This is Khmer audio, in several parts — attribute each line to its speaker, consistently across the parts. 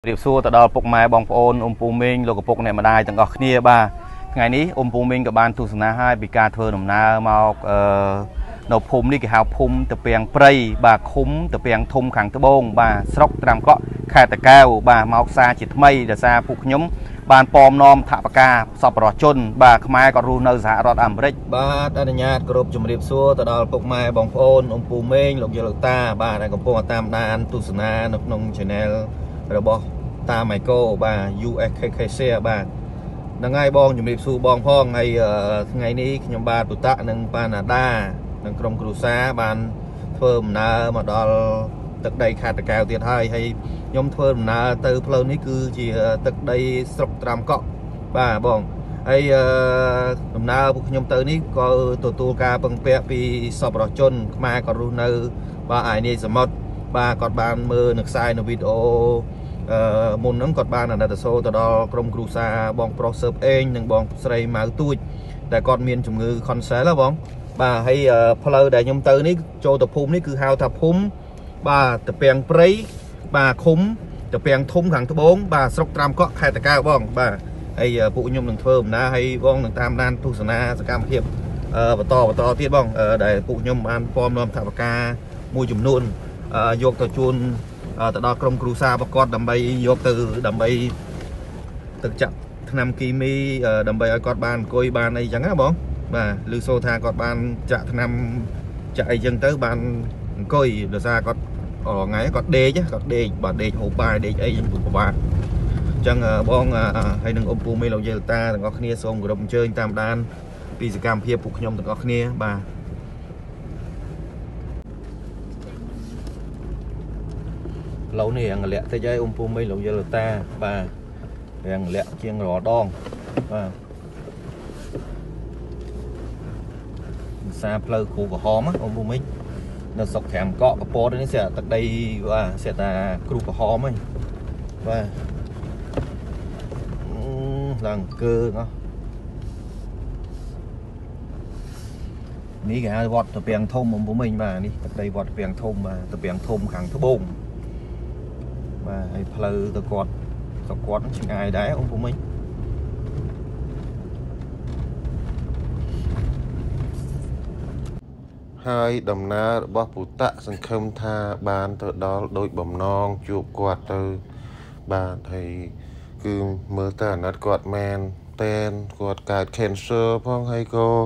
Speaker 1: Điệp xua từ đó phục mai bong phôn Pù Minh lô phục này mà đai từng gọc nia ba ngày ní Pù Minh các ban tu sna hai bị ca thơ nằm na mau nộp phum đi cái hào phum từ bèn prey bà khúng từ bèn thum khẳng từ bông bà sọc làm có khai từ cao bà mau xa chỉ mây để xa phục nhóm ban pom nom thả bạc ca sọp rọ chôn bà mai có ru nơ giả rọt ẩm rích ba đã nhạt group chùm điệp xua từ đó phục mai bong phôn Pù Minh lục giờ ta bà này còn pom tam đan tu sna nộp nông channel rồi bỏ ta mày cô bà USKKC bà nâng ai bong chụp điệp su bong phong ngày ngày ní nhóm ba tụt tạ nâng Canada nâng trong cruza bàn thơm na mà đó tận đây khát cao tiền hai hay nhóm thơm na từ phơi ní cứ chỉ tận đây sọc tràm cọ bà bong hay na nhóm tới ní có tổ ca bằng pẹ pi sọp rọ chôn mai còn ru nơ bà ai ní sầm mót bà còn bàn mơ nước sai nó video môn nắng còn ban là đặt số từ đó trong cruza bong pro serve anh nhưng bong sray máu tui để còn miền chủng ngư con xé là bong bà hay follow để nhom tư ní cho tập phum ní cứ hao tập phum bà tập bèn prey bà khúng tập bèn thum thẳng thứ bốn bà sọc tram có khai tài cao bong bà hay phụ nhom đừng thơm na hay bong đừng tam đan tu sana sẽ cam hiệp và to tiết bong để phụ nhom ăn form nom thảo ca mua chủng nôn vô tàu chuôn từ đó trong cruza bà con đầm bay vô từ đầm bay từ chậm năm kimi đầm bay ở con bàn coi bàn này chẳng á bóng và lưu xô tha con bàn chạ năm chạy dân tới bàn coi được ra con ở ngay con đê chứ con đê bà đê hộp bài đê ấy dân của bạn chẳng bong hay đừng ôm Pù Minh lâu giờ ta đừng có khnia xong của đồng chơi tam đan vì sự cam hiệp phục nhom đừng có khnia bà lâu này ăn lẹ thế giới Pù Minh lâu giờ ta và ăn lẹ chiên rò đòn và xa plơ khu của hóm á Pù Minh nó sọc thèm cọ cái po đấy sẽ tận đây và sẽ là khu của hóm ấy và lần cơ nó ní cái vọt tập bèn thông Pù Minh mà đi tận đây vọt bèn thông mà tập bèn thông khẳng thứ bông và hay plơ từ quạt nó chừng ai đấy Pù Minh
Speaker 2: hai đầm na bó phụ tạ sân khâm tha bàn từ đó đôi bầm non chụp quạt từ bàn thầy cứ mơ ta nát quạt men tên quạt cài cancer phong hay cô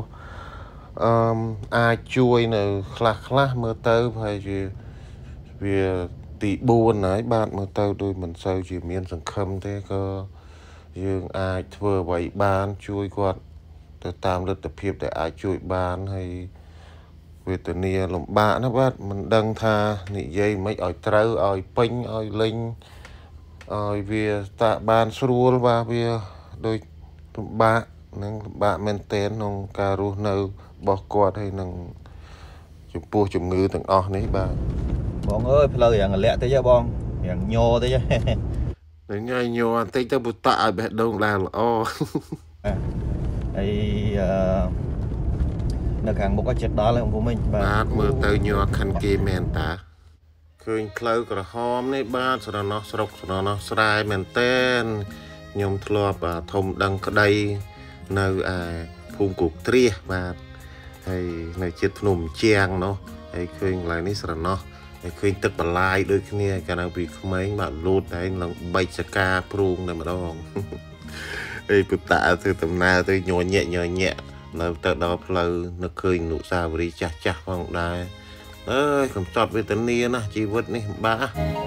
Speaker 2: ai chui nữa khla mơ tơ phải gì vì tỷ buôn ấy bạn mơ tơ đôi mình sâu chỉ miên sân khâm thế cơ dương ai vừa vậy bàn chui quạt từ tam lực tập hiệp để ai chui bàn hay về từ nia lồng bạ nó bắt mình đăng tha nị dây mấy ỏi trâu ỏi pin ỏi linh ỏi về tạ bàn sưu và về đôi bạ nên bạ men tên nông cà rô nâu bò quạt hay nông chụp pua chụp ngư từng o đấy bà
Speaker 1: bong ơi phải lời rằng lẹ thế chứ bong rằng nhô thế chứ
Speaker 2: đến ngay nhô anh thấy tao bút tạ bẹt đông là o
Speaker 1: đây càng một cái chết đó là Pù Minh
Speaker 2: bà mơ tới nhô khăn kê men ta khơi khâu cả hóm này ba sau đó nó sọc sau đó nó sài men tên nhom thọp thông đăng cái đây nơi phun cục tria và hay này chết nôm chiang nó hay khơi lại ní sau đó nó hay khơi tất bà lai đôi khi cái nào bị mấy bạn lột đấy là bay chả ca prung này mà đâu đây bụt tạ từ tầm nào tôi nhỏ nhẹ nó từ đó là nó khơi nụ sao đi chắc không đây ơi không chọt với tấn nia nè chỉ vứt đi ba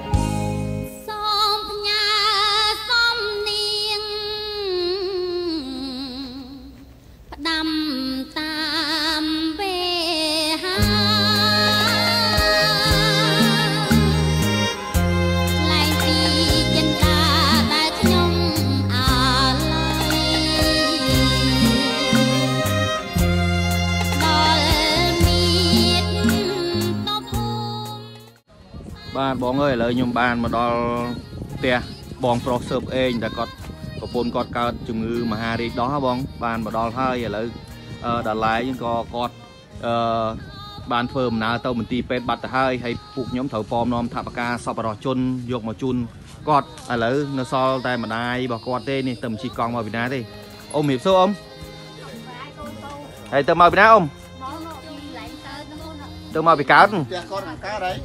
Speaker 1: bạn bóng ơi lợi nhung bàn mà đo tè bóng pro serve anh đã có phone cọt cao chừng ngư mà hà đi đó bóng bàn mà đo hơi lợi đã lái nhưng có cọt បានធ្វើដំណើរទៅមន្ទីរពេទ្យបាត់ទៅហើយពួកខ្ញុំត្រូវពំនាំថាបការសពរជនយកមកជូនគាត់ឥឡូវនៅសល់តែម្ដាយរបស់គាត់ទេនេះទៅជីកង់មកពីណាទេអ៊ំរៀបសួរអ៊ំហើយទៅមកពីណាអ៊ំទៅមកពីកើត
Speaker 3: ផ្ទះគាត់ខាងកើតហើយ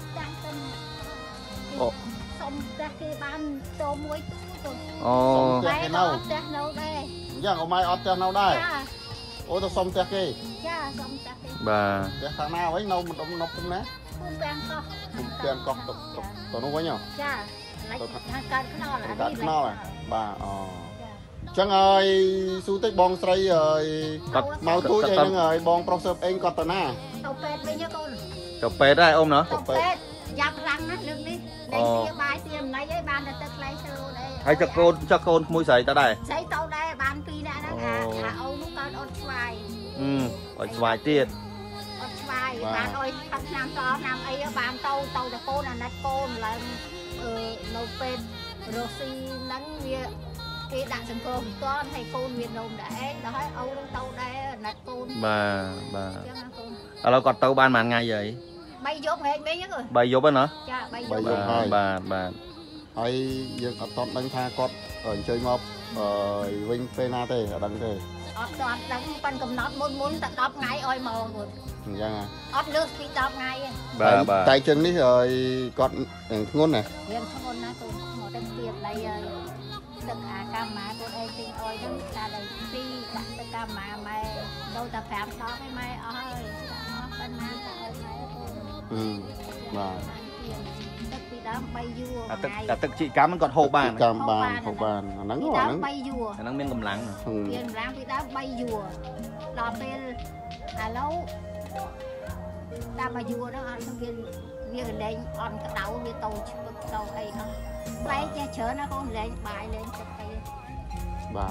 Speaker 1: អូ
Speaker 4: សុំផ្ទះគេបានចូលមួយទូទៅ
Speaker 1: អូ
Speaker 3: ផ្ទះគេនៅ
Speaker 4: ផ្ទះនៅដែរ
Speaker 3: អញ្ចឹងអ៊ំម៉ៃអត់ផ្ទះនៅដែរអូទៅសុំផ្ទះគេ
Speaker 4: ចាសុំផ្ទះគេ
Speaker 1: បាទ
Speaker 3: ផ្ទះខាងណាវិញនៅមិននៅភូមិណា
Speaker 4: ភូមិពាំងកោះ
Speaker 3: ភូមិពាំងកោះទៅនោះវិញហ៎
Speaker 4: ចាខាងកើតខ្នល់អា
Speaker 3: នេះកើតខ្នល់បាទអូចឹងហើយស៊ូតិចបងស្រីហើយគាត់មកទូចអីហ្នឹងហើយបងប្រុសសើបអេងគាត់ទៅណា
Speaker 4: ទៅពេទ្យវិញកូន
Speaker 1: ទៅពេទ្យដែរអ៊ំណា
Speaker 4: ទៅពេទ្យយ៉ាប់ខ្លាំងណាស់លើកនេះលេងជាបាយជាអំណៃអីបានតែទឹកខ្លែងស្រួលដែរ
Speaker 1: ហើយចកកូនក្មួយស្រីទៅដែរ
Speaker 4: ស្រីទៅដែរបាន2នាក់ហ្នឹងអាអូននោះកើតអត់ស្វាយ
Speaker 1: អត់ស្វាយទៀត
Speaker 4: អត់ស្វាយបានអុយផឹកឆ្នាំតឆ្នាំអីបានទៅតែកូនអាណិតកូនឡើងនៅពេទ្យរស់ស៊ីហ្នឹងវាគេដាក់សង្គ្រោះមិនទាន់ហើយកូនវានំដែរដល់ហើយអូនទៅដែរអាណិតកូន
Speaker 1: បាទចឹងណាកូនឥឡូវគាត់ទៅបានប៉ុន្មានថ្ងៃហើយ
Speaker 4: 3យប់ហែកវិញហ្នឹង
Speaker 1: 3យប់ហ្នឹងណា
Speaker 4: ចា3យប់
Speaker 3: ហើយ
Speaker 1: បាទ
Speaker 3: ហើយយើងអត់តន់ដឹងថាគាត់អញ្ជើញមកវិញពេលណាទេអត់ដឹងទេ
Speaker 4: អត់ទាន់ដឹងប៉ុនកំណត់មុនតែ10ថ្ងៃអោយមកគាត់
Speaker 3: អញ្ចឹង
Speaker 4: អត់លើសពី10ថ្ងៃទេ
Speaker 3: បាទតែជើងនេះគាត់ធ្ងន់ណា
Speaker 4: រៀងធ្ងន់ណាកូនមកទឹកទៀតឡៃទឹកអាកម្មម៉ាកូនអីទិញអុយហ្នឹងថាដល់ពីដាក់ទឹកកម្មម៉ាម៉ែទៅតែ5ដងឯម៉ែអស់ហើយអស់ប៉ុណ្ណាតែអុយម៉ែកូន
Speaker 3: បាទ
Speaker 4: ទឹកពីដើម3យួរ
Speaker 1: ទឹកជីកម្មហ្នឹងគាត់ហូបបាន
Speaker 3: កម្មបានហូបបានអាហ្នឹង
Speaker 4: 3យួរ
Speaker 1: អាហ្នឹងមានកម្លាំង
Speaker 4: មានកម្លាំងពីដើម3យួរដល់ពេលឥឡូវតាម3យួរហ្នឹងអត់វាកលែងអន់ក្តៅវាទៅឈឹកទៅអីអស់ផ្លែចេះច្រើនណាកូនលែងបាយលែងទឹកអី
Speaker 3: បាទ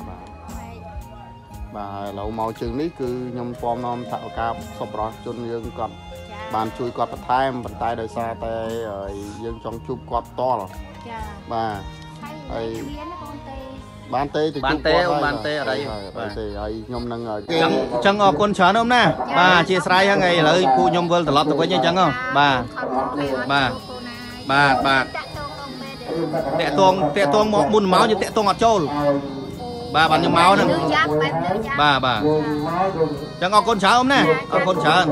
Speaker 3: ឥឡូវមកជើងនេះគឺខ្ញុំពំនាំថាការសពរស់ជនយើងគាត់បានជួយគាត់បន្ថែមប៉ុន្តែដោយសារតែយើងចង់ជួបគាត់ផ្ទាល់
Speaker 4: ចា
Speaker 3: បាទ
Speaker 4: ហើយមានកូនទេ
Speaker 3: បានទេទៅជួបគាត់
Speaker 1: បានទេអត់អី
Speaker 3: បាទទេហើយខ្ញុំនឹង
Speaker 1: អញ្ចឹងអរគុណច្រើនអ៊ំណាបាទអធិស្ឋានហ្នឹងឥឡូវពួកខ្ញុំវិលត្រឡប់ទៅវិញអញ្ចឹងបាទតាក់ទងមកមុនមកយើងតាក់ទងអត់ចូលបាទបានខ្ញុំមកហ្នឹងបាទអញ្ចឹងអរគុណច្រើនអ៊ំណាអរគុណច្រើន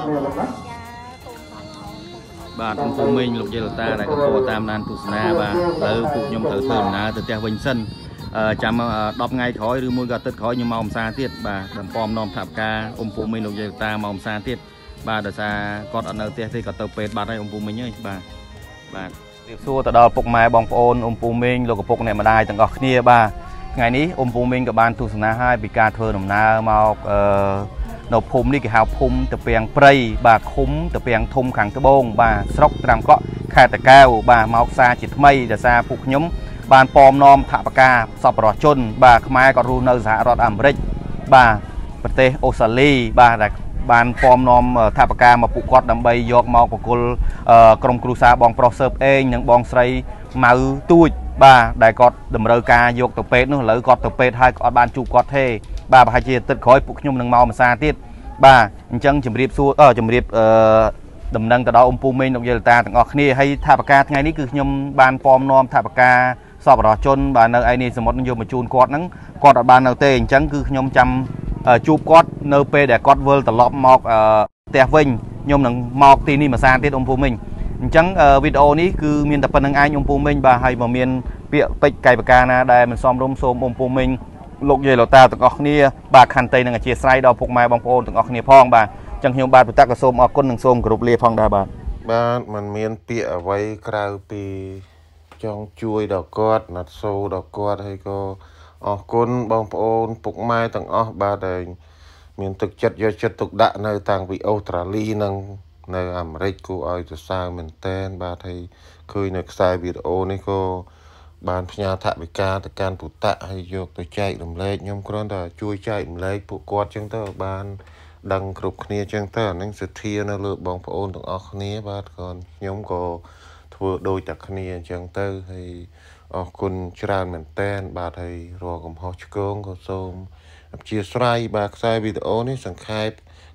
Speaker 1: បាទអ៊ំពូមីងលោកយាយលតាដែលកំពុងតាមដានទស្សនាបាទឥឡូវពួកខ្ញុំត្រូវធ្វើដំណើរទៅផ្ទះវិញសិនចាំ10ថ្ងៃក្រោយឬមួយក៏អាទិត្យក្រោយខ្ញុំមកអំសាទៀតបាទដើម្បីពំនាំថាបការអ៊ំពូមីងលោកយាយលតាមកអំសាទៀតបាទដោយសារគាត់អត់នៅផ្ទះទេគាត់ទៅពេទ្យបាត់ហើយអ៊ំពូមីងអើយបាទរៀបសួរទៅដល់ពុកម៉ែបងប្អូនអ៊ំពូមីងលោកឪពុកអ្នកម្ដាយទាំងអស់គ្នាបាទថ្ងៃនេះអ៊ំពូមីងក៏បានទស្សនាហើយពីការធ្វើដំណើរមកនៅភូមិនេះគេហៅភូមិតាពាំងព្រៃបាទឃុំតាពាំងធំខាងត្បូងបាទស្រុកត្រាំកក់ខេត្តតាកែវបាទមកសារជាថ្មីដោយសារពួកខ្ញុំបានពំនាំថវិកាសប្បុរសជនបាទខ្មែរក៏រស់នៅសហរដ្ឋអាមេរិកបាទប្រទេសអូស្ត្រាលីបាទដែលបានពំនាំថវិកាមកពួកគាត់ដើម្បីយកមកបកគលក្រុមគ្រួសារបងប្រុសសើបអេងនិងបងស្រីម៉ៅទូចបាទដែលគាត់តម្រូវការយកទៅពេទ្យនោះឥឡូវគាត់ទៅពេទ្យហើយគាត់បានជួបគាត់ទេបាទប្រហែលជាទឹកក្រោយពួកខ្ញុំនឹងមកភាសាទៀតបាទអញ្ចឹងជំរាបសួរជំរាបដំណឹងទៅដល់អ៊ំពូមីងលោកយាយលតាទាំងអស់គ្នាហើយថវិកាថ្ងៃនេះគឺខ្ញុំបានពំនាំថវិកាសប្បុរសជនបាទនៅឯនេះសមុទ្រនឹងយកមកជូនគាត់ហ្នឹងគាត់អត់បាននៅទេអញ្ចឹងគឺខ្ញុំចាំជួបគាត់នៅពេលដែលគាត់វិលត្រឡប់មកផ្ទះវិញខ្ញុំនឹងមកទីនេះមួយសារទៀតអ៊ំពូមីងអញ្ចឹងវីដេអូនេះគឺមានតែប៉ុណ្្នឹងឯងអ៊ំពូមីងបាទហើយបើមានពាក្យពេចន៍កាយប្រការណាដែលមិនសមរម្យសូមអ៊ំពូមីងលោកយាយលតាទាំងអស់គ្នាបាទខន្តីនឹងអធិស្ឋានដល់ពុកម៉ែបងប្អូនទាំងអស់គ្នាផងបាទអញ្ចឹងខ្ញុំបាទប្រតាក់ក៏សូមអរគុណនិងសូមគោរពលាផងដែរបាទ
Speaker 2: มันមានពាក្យអ្វីក្រៅពីចង់ជួយដល់គាត់ណាត់សូដល់គាត់ហើយក៏អរគុណបងប្អូនពុកម៉ែទាំងអស់បាទដែលមានទឹកចិត្តយកចិត្តទុកដាក់នៅតាំងពីអូស្ត្រាលីនិងនៅអាមេរិកគួរឲ្យសរសើរមែនទែនបាទហើយឃើញនៅខ្សែវីដេអូនេះក៏បានផ្ញើថវិកាទៅកាន់ពុតៈហើយយកទៅចែករំលែកខ្ញុំគ្រាន់តែជួយចែករំលែកពួកគាត់ចឹងទៅបានដឹងគ្រប់គ្នាចឹងទៅអានឹងសទ្ធានៅលើបងប្អូនទាំងអស់គ្នាបាទខ្ញុំក៏ធ្វើដូចតែគ្នាអញ្ចឹងទៅហើយអរគុណច្រើនមែនតែនបាទហើយរាល់កំហុសឆ្គងក៏សូមអធិស្ឋានបាទខ្សែវីដេអូនេះសង្ខេប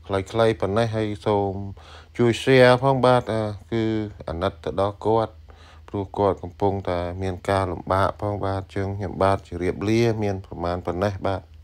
Speaker 2: ខ្លីៗប៉ុណ្ណេះហើយសូមជួយ share ផងបាទគឺអាណិតទៅដល់គាត់ព្រោះគាត់កំពុងតែមានការលំបាកផងបាទចឹងខ្ញុំបាទជម្រាបលាមានប្រហែលប៉ុណ្ណេះបាទ